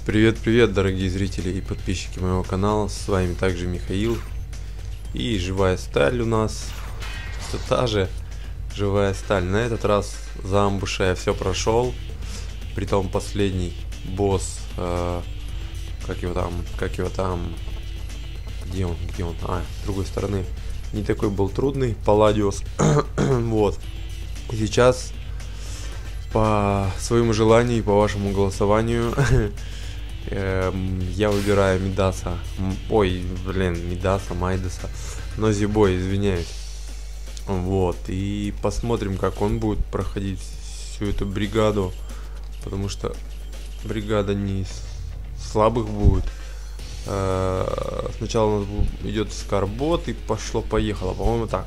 Привет, дорогие зрители и подписчики моего канала, с вами также Михаил. И живая сталь у нас, все та же живая сталь. На этот раз за амбуша я все прошел, притом последний босс, как его там, где он, с другой стороны, не такой был трудный, Палладиус. Вот, и сейчас по своему желанию и по вашему голосованию я выбираю Мидаса. Мидаса, Майдаса. Нозибой, извиняюсь. Вот. И посмотрим, как он будет проходить всю эту бригаду. Потому что бригада не из слабых будет. Сначала у нас идет скарбот и пошло-поехало. По-моему, так.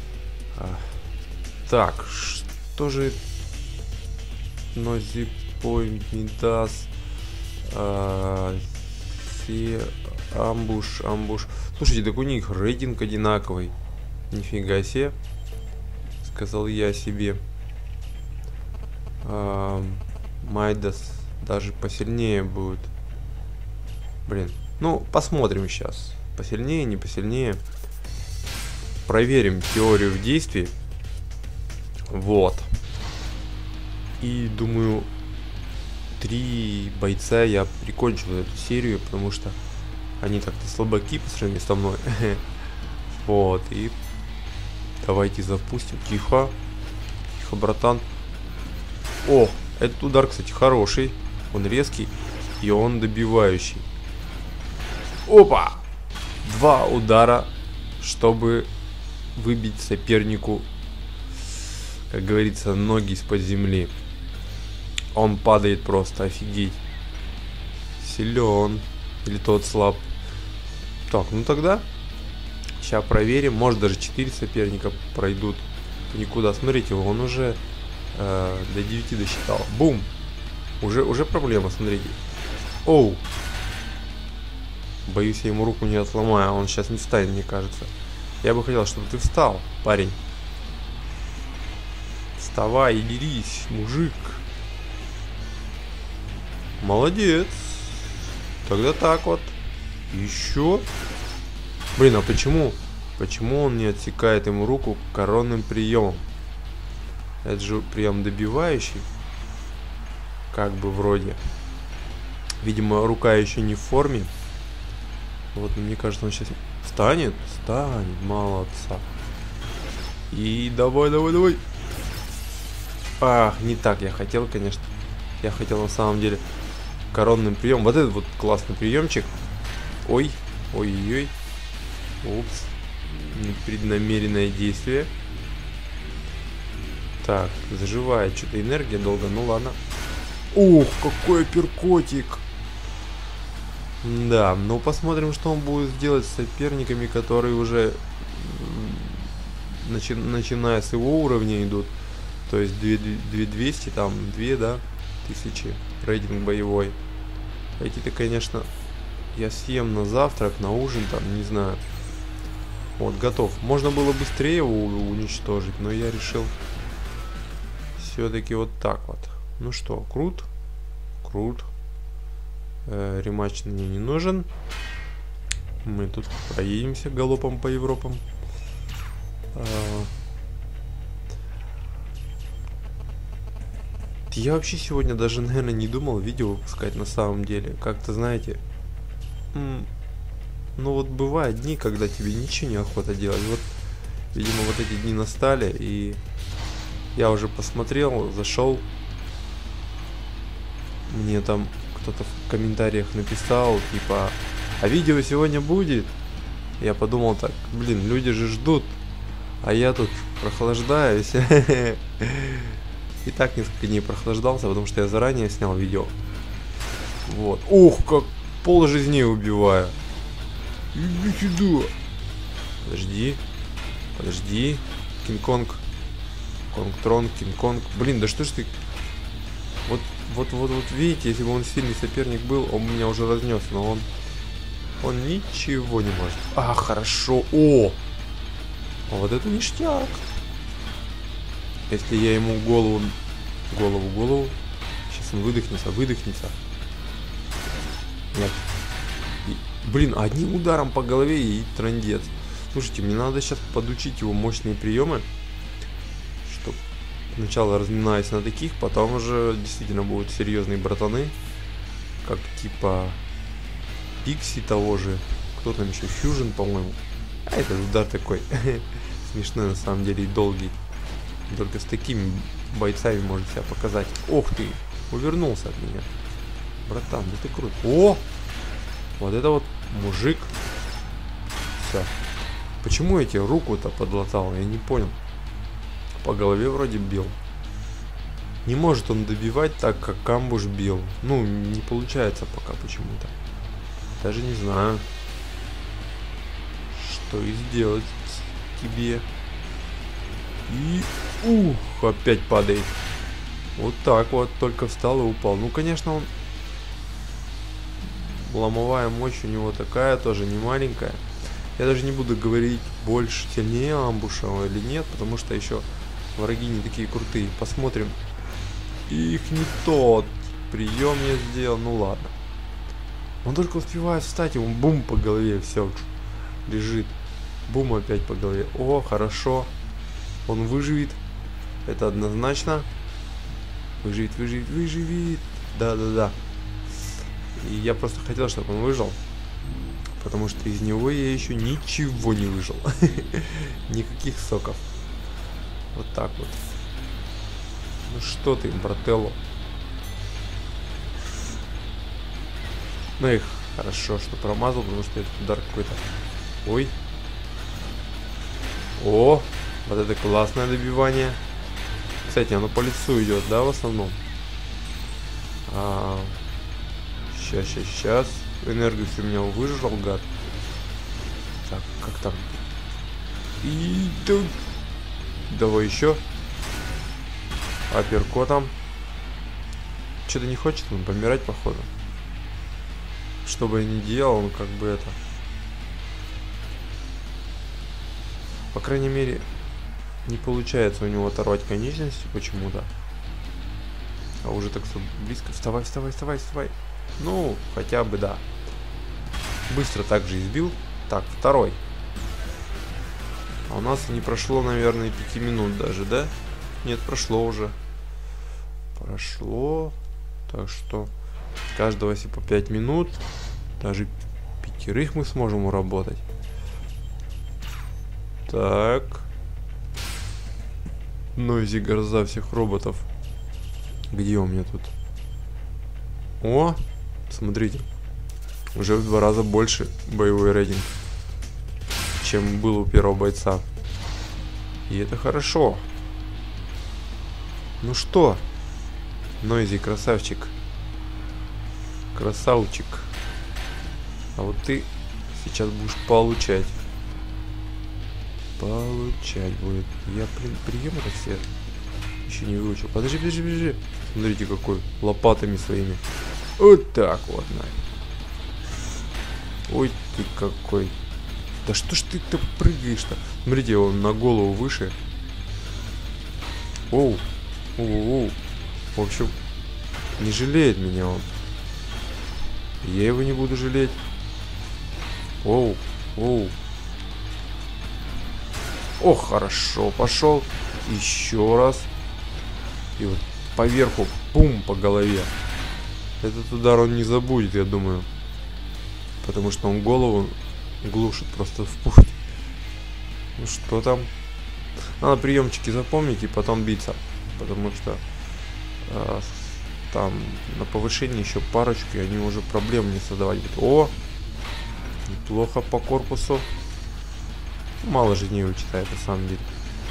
Так, что же Нозибой, Мидас, амбуш. Слушайте, так у них рейтинг одинаковый. Нифига себе, сказал я себе. Майдас даже посильнее будет. Блин, ну посмотрим сейчас. Посильнее, не посильнее. Проверим теорию в действии. Вот. И думаю, 3 бойца я прикончил эту серию, потому что они так-то слабаки по сравнению со мной. Вот, и давайте запустим. Тихо, братан. О, этот удар, кстати, хороший. Он резкий и он добивающий. Опа! 2 удара, чтобы выбить сопернику, как говорится, ноги из-под земли. Он падает просто, офигеть. Силен. Или тот слаб. Так, ну тогда сейчас проверим. Может даже 4 соперника пройдут никуда. Смотрите, он уже до 9 досчитал. Бум. Уже проблема, смотрите. Оу. Боюсь, я ему руку не отломаю. Он сейчас не встанет, мне кажется. Я бы хотел, чтобы ты встал, парень. Вставай и дерись, мужик. Молодец. Тогда так вот. Еще. Блин, а почему он не отсекает ему руку коронным приемом? Это же прием добивающий. Как бы вроде. Видимо, рука еще не в форме. Вот, мне кажется, он сейчас встанет. Молодца. И давай. Ах, не так я хотел, конечно. Я хотел на самом деле коронным приемом. Вот этот вот классный приемчик. Ой-ой-ой. Упс. Непреднамеренное действие. Так, заживает что-то энергия долго. Ну ладно. Ух, какой апперкотик. Да, ну посмотрим, что он будет делать с соперниками, которые уже начиная с его уровня идут. То есть 2200, там 2, да, 1000 рейтинг боевой. Эти-то, конечно, я съем на завтрак, на ужин, там, не знаю. Вот, готов. Можно было быстрее его уничтожить, но я решил все-таки вот так вот. Ну что, крут. Рематч мне не нужен. Мы тут проедемся галопом по Европам. Я вообще сегодня даже, наверное, не думал видео выпускать на самом деле. Как-то, знаете, ну вот бывают дни, когда тебе ничего не охота делать. Вот, видимо, вот эти дни настали, и я уже посмотрел, зашел. Мне там кто-то в комментариях написал, типа, а видео сегодня будет? Я подумал так, блин, люди же ждут, а я тут прохлаждаюсь. И так несколько дней прохлаждался, потому что я заранее снял видео. Вот. Ух, как пол жизни убиваю. Иди сюда. Подожди. Кинг-Конг. Конг-Трон, Кинг-Конг. Блин, да что ж ты... Вот видите, если бы он сильный соперник был, он меня уже разнес, но он ничего не может. А, хорошо. О! Вот это ништяк. Если я ему голову. Сейчас он выдохнется. Нет. Блин, одним ударом по голове и трындец. Слушайте, мне надо сейчас подучить его мощные приемы. Чтоб сначала разминаюсь на таких, потом уже действительно будут серьезные братаны. Как типа Пикси того же. Кто там еще? Фьюжн, по-моему. А этот удар такой смешной на самом деле и долгий. Только с такими бойцами может себя показать. Ох ты! Увернулся от меня. Братан, да ты крут. О! Вот это вот мужик. Все. Почему я тебе руку-то подлатал? Я не понял. По голове вроде бил. Не может он добивать так, как Камбуш бил. Ну, не получается пока почему-то. Даже не знаю, что и сделать тебе. И... опять падает. Вот так вот, только встал и упал. Ну, конечно, он... Ломовая мощь у него такая, тоже не маленькая. Я даже не буду говорить, больше, сильнее Амбуша или нет, потому что еще враги не такие крутые. Посмотрим. Их не тот прием я сделал, ну ладно. Он только успевает встать, ему бум по голове, все, лежит. Бум опять по голове. О, хорошо. Он выживет. Это однозначно. Выживет, выживет, выживет. Да-да-да. И я просто хотел, чтобы он выжил. Потому что из него я еще ничего не выжил. Никаких соков. Вот так вот. Ну что ты, брателло. Ну их хорошо, что промазал, потому что этот удар какой-то. Ой. О, вот это классное добивание. Кстати, оно по лицу идет, да, в основном? Сейчас. Энергию у меня выжрал, гад. Так, как там? И... Давай еще. Апперкотом. Что-то не хочет он помирать, походу. Что бы я ни делал, он как бы это... По крайней мере, не получается у него оторвать конечности почему-то. А уже так близко. Вставай, вставай, вставай, вставай. Ну, хотя бы да. Быстро также избил. Так, второй. А у нас не прошло, наверное, 5 минут даже, да? Нет, прошло уже. Прошло. Так что каждого если по 5 минут. Даже 5 мы сможем уработать. Так. Нойзи, гроза всех роботов. Где у меня тут? О, смотрите. Уже в 2 раза больше боевой рейтинг, чем был у первого бойца. И это хорошо. Ну что? Нойзи, красавчик. Красавчик. А вот ты сейчас будешь получать. Получать будет. Я, блин, приемы все еще не выучил. Подожди, подожди, подожди. Смотрите, какой. Лопатами своими. Вот так вот, на. Ой, ты какой. Да что ж ты-то прыгаешь-то? Смотрите, он на голову выше. Оу. Оу. В общем, не жалеет меня он. Я его не буду жалеть. Оу. Оу. О, хорошо, пошел. Еще раз. И вот поверху, бум, по голове. Этот удар он не забудет, я думаю. Потому что он голову глушит просто в путь. Ну что там? Надо приемчики запомнить и потом биться. Потому что там на повышении еще парочку, и они уже проблем не создавать будут. О! Неплохо по корпусу. Мало жизней вычитает на самом деле.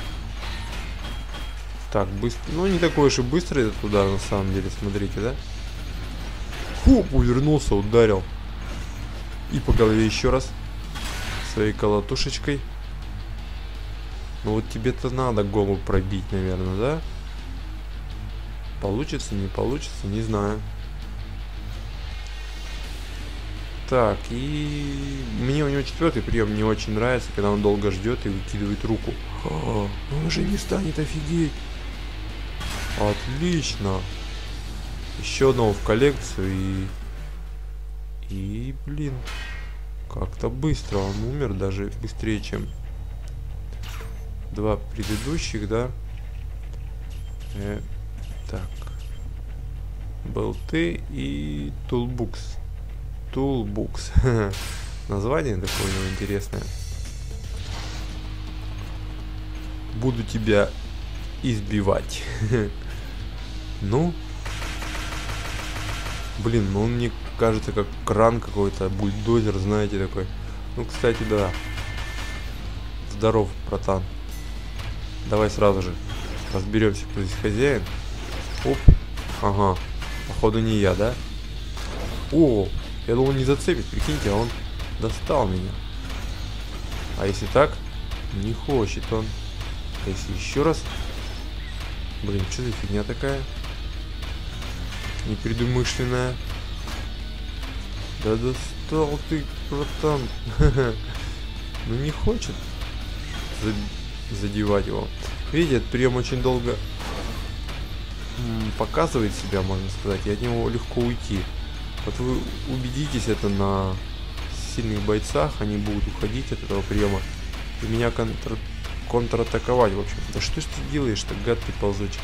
Так, быстро. Ну, не такой уж и быстрый этот удар на самом деле, смотрите, да? Хоп, увернулся, ударил. И по голове еще раз. Своей колотушечкой. Ну вот тебе-то надо голову пробить, наверное, да? Получится, не получится, не знаю. Так, и мне у него 4-й прием не очень нравится, когда он долго ждет и выкидывает руку. Он уже не станет, офигеть. Отлично. Еще одного в коллекцию И, блин, как-то быстро он умер, даже быстрее, чем два предыдущих, да? Так. Болты и Тулбукс. Тулбукс. Название такое у него интересное. Буду тебя избивать. Ну. Блин, ну он мне кажется как кран какой-то, бульдозер, знаете, такой. Ну, кстати, да. Здоров, братан. Давай сразу же разберемся, кто здесь хозяин. Оп. Ага. Походу не я, да? О, я думал не зацепит, прикиньте, а он достал меня. А если так? Не хочет он. А если еще раз? Блин, что за фигня такая? Непредумышленная. Да достал ты, братан. Ну не хочет задевать его. Видите, этот прием очень долго показывает себя, можно сказать, и от него легко уйти. Вот вы убедитесь это на сильных бойцах, они будут уходить от этого приема и меня контратаковать, в общем. Да что ж ты делаешь-то, гад ты ползучий?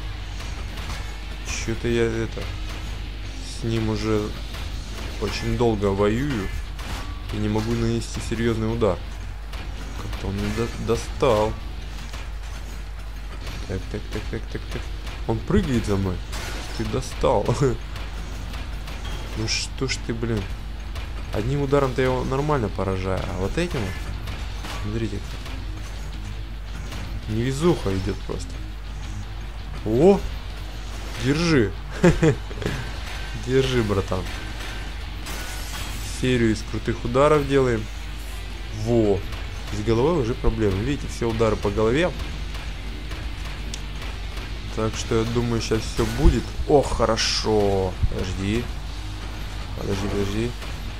Что-то я с ним уже очень долго воюю и не могу нанести серьезный удар. Как-то он меня достал. Так. Он прыгает за мной. Ты достал. Ну что ж ты, блин. Одним ударом-то я его нормально поражаю. А вот этим вот, смотрите, невезуха идет просто. О! Держи. Держи, братан. Серию из крутых ударов делаем. Во. С головой уже проблемы. Видите, все удары по голове. Так что я думаю, сейчас все будет. О, хорошо. Подожди. Подожди.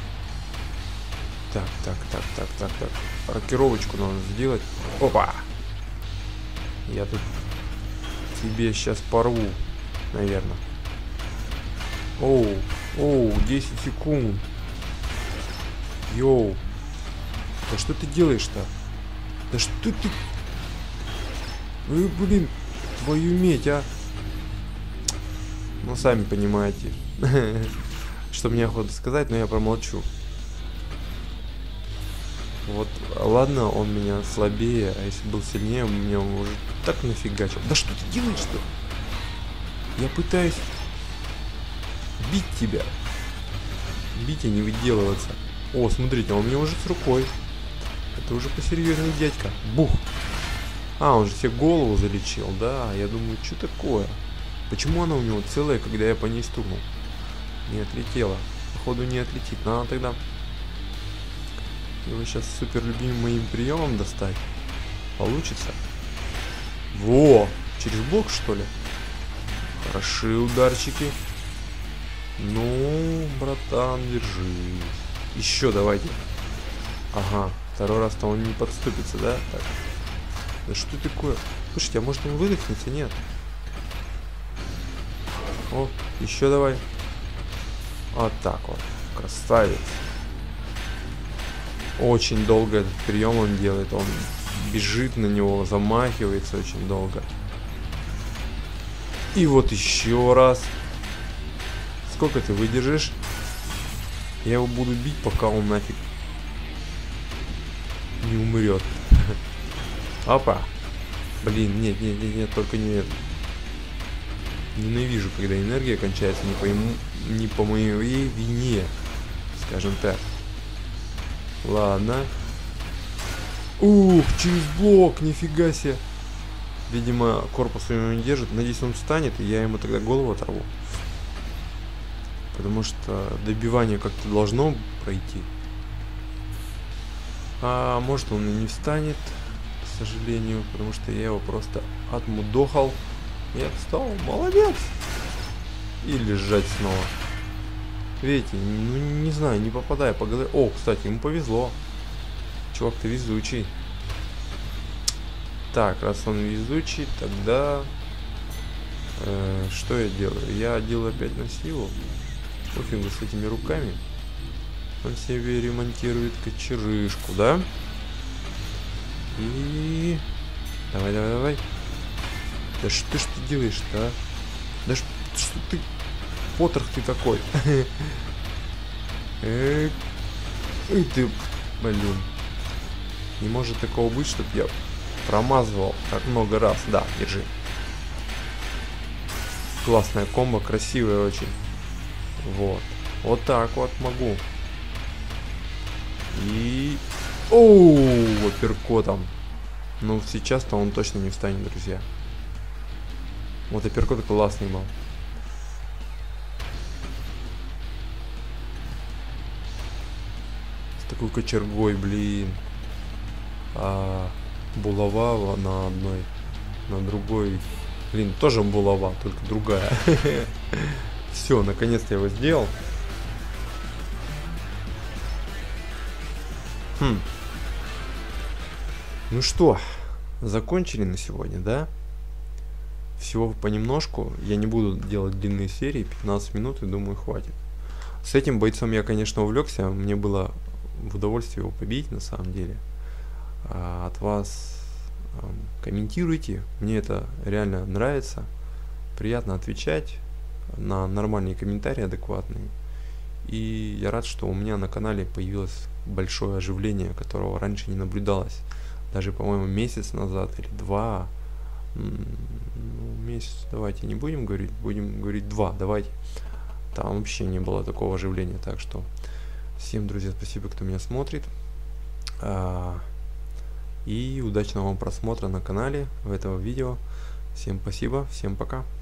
Так. Рокировочку надо сделать. Опа. Я тут тебе сейчас порву, наверное. Оу, 10 секунд. Йоу. Да что ты делаешь-то? Да что ты... Блин, твою медь, а. Ну, сами понимаете, что мне охота сказать, но я промолчу. Вот, ладно, он меня слабее, а если был сильнее, он меня уже так нафигачил. Да что ты делаешь-то? Я пытаюсь бить тебя. Бить, а не выделываться. О, смотрите, он мне уже с рукой. Это уже посерьезнее дядька. Бух. А, он же себе голову залечил, да. Я думаю, что такое? Почему она у него целая, когда я по ней стукнул? Не отлетела. Походу не отлетит. Надо тогда его сейчас супер любимым моим приемом достать. Получится? Во! Через блок, что ли? Хороши ударчики. Ну, братан, держись. Еще давайте. Ага, второй раз-то он не подступится, да? Так. Да что такое? Слушайте, а может он выдохнется? Нет. О, еще давай. Вот так вот. Красавец. Очень долго этот прием он делает. Он бежит на него, замахивается очень долго. И вот еще раз. Сколько ты выдержишь? Я его буду бить, пока он нафиг не умрет. Опа. Блин, нет, только не это. Ненавижу, когда энергия кончается не по моей вине, скажем так. Ладно. Ух, через блок, нифига себе. Видимо, корпус у него не держит. Надеюсь, он встанет, и я ему тогда голову оторву. Потому что добивание как-то должно пройти. А может, он и не встанет, к сожалению, потому что я его просто отмудохал. Я встал, молодец. И лежать снова. Видите, ну не знаю, не попадая по голове. О, кстати, ему повезло. Чувак-то везучий. Так, раз он везучий, тогда что я делаю? Я делаю опять на силу. Пофигу с этими руками. Он себе ремонтирует кочерышку, да? И... Давай, давай, давай. Да что ж ты делаешь-то, а? Да что ты... Потрох ты такой. Эй ты, блин. Не может такого быть, чтобы я промазывал так много раз. Да, держи. Классная комбо, красивая очень. Вот. Вот так вот могу. И... Оу, апперкотом. Ну, сейчас-то он точно не встанет, друзья. Вот апперкот классный был. С такой кочергой, блин. А булава на одной, на другой. Блин, тоже булава, только другая. Все, наконец-то я его сделал. Ну что, закончили на сегодня, да? Всего понемножку. Я не буду делать длинные серии, 15 минут, и думаю, хватит. С этим бойцом я, конечно, увлекся. Мне было в удовольствие его побить, на самом деле. От вас комментируйте. Мне это реально нравится. Приятно отвечать на нормальные комментарии, адекватные. И я рад, что у меня на канале появилось большое оживление, которого раньше не наблюдалось. Даже, по-моему, месяц назад или 2. Ну, месяц, давайте не будем говорить 2, давайте. Там вообще не было такого оживления. Так что всем, друзья, спасибо, кто меня смотрит. И удачного вам просмотра на канале этого видео. Всем спасибо, всем пока.